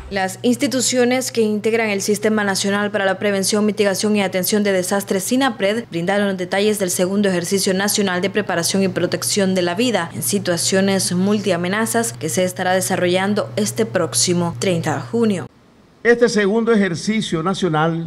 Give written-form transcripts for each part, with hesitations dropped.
Las instituciones que integran el Sistema Nacional para la Prevención, Mitigación y Atención de Desastres, SINAPRED, brindaron detalles del segundo ejercicio nacional de preparación y protección de la vida en situaciones multiamenazas que se estará desarrollando este próximo 30 de junio. Este segundo ejercicio nacional,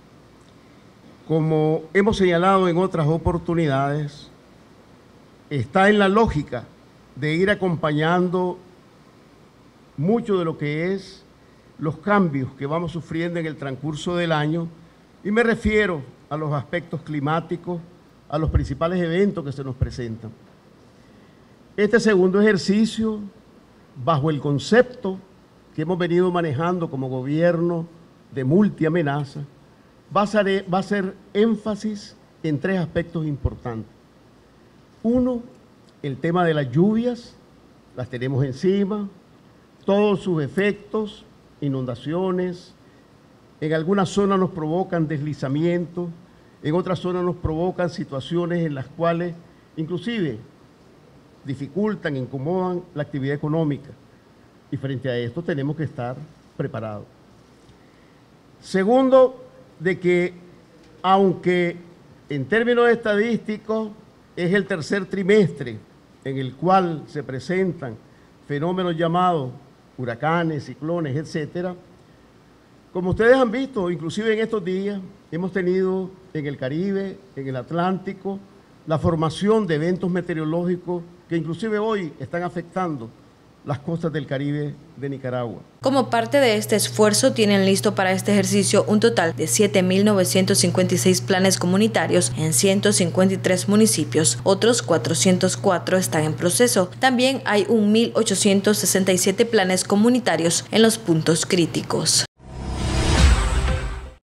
como hemos señalado en otras oportunidades, está en la lógica de ir acompañando mucho de lo que es los cambios que vamos sufriendo en el transcurso del año, y me refiero a los aspectos climáticos, a los principales eventos que se nos presentan. Este segundo ejercicio, bajo el concepto que hemos venido manejando como gobierno de multiamenaza, va a hacer énfasis en tres aspectos importantes. Uno, el tema de las lluvias, las tenemos encima, todos sus efectos, inundaciones, en algunas zonas nos provocan deslizamientos, en otras zonas nos provocan situaciones en las cuales inclusive dificultan, incomodan la actividad económica, y frente a esto tenemos que estar preparados. Segundo, de que aunque en términos estadísticos es el tercer trimestre en el cual se presentan fenómenos llamados huracanes, ciclones, etcétera, como ustedes han visto, inclusive en estos días, hemos tenido en el Caribe, en el Atlántico, la formación de eventos meteorológicos que inclusive hoy están afectando las costas del Caribe de Nicaragua. Como parte de este esfuerzo, tienen listo para este ejercicio un total de 7.956 planes comunitarios en 153 municipios. Otros 404 están en proceso. También hay 1.867 planes comunitarios en los puntos críticos.